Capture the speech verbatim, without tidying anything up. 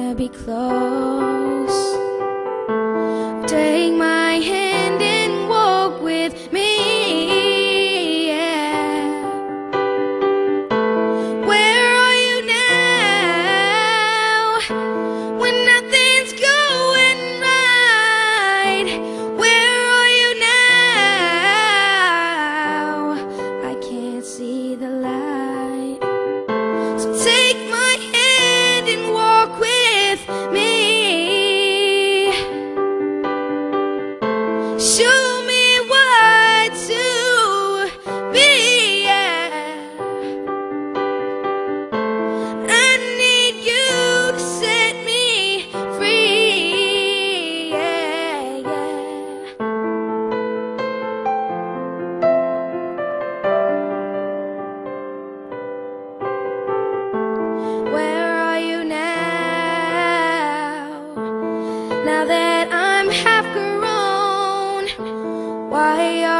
wanna be close. Take my hand and walk with me, yeah. Where are you now when nothing's going right? Where are you now? I can't see the light. So take my hand and walk with me. Show me what to be, yeah. I need you to set me free, yeah, yeah. Where are you now? Now that I'm half grown, why are